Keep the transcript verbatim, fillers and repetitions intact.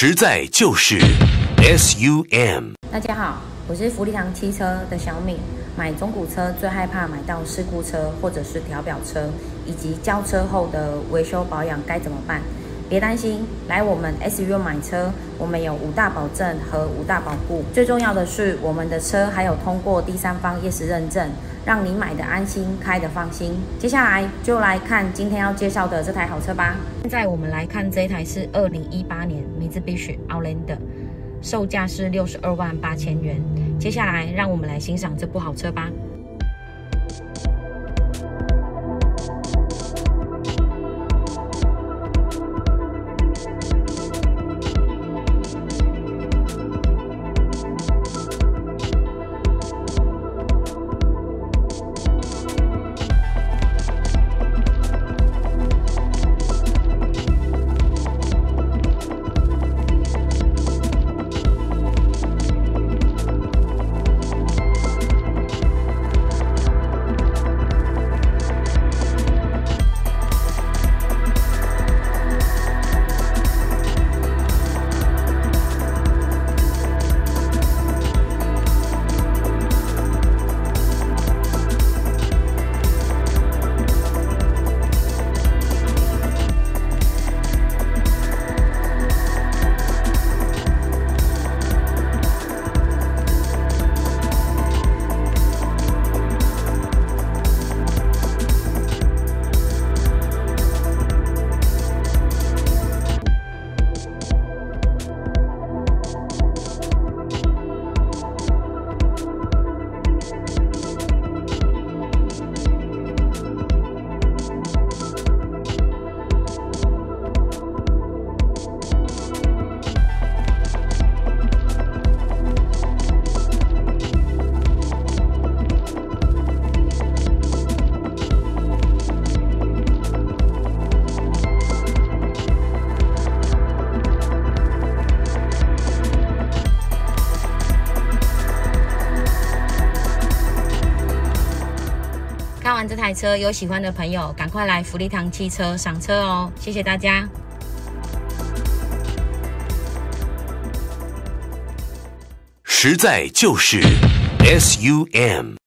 实在就是 S U M。 大家好，我是福利堂汽车的小敏。买中古车最害怕买到事故车或者是调表车，以及交车后的维修保养该怎么办？别担心，来我们 S U M 买车，我们有五大保证和五大保固。最重要的是，我们的车还有通过第三方业时认证，让你买的安心，开的放心。接下来就来看今天要介绍的这台好车吧。现在我们来看这一台是二零一八年 Mitsubishi Outlander， 售价是六十二万八千元。接下来让我们来欣赏这部好车吧。看完这台车，有喜欢的朋友赶快来福利堂汽车赏车哦！谢谢大家。 实在就是 S U M。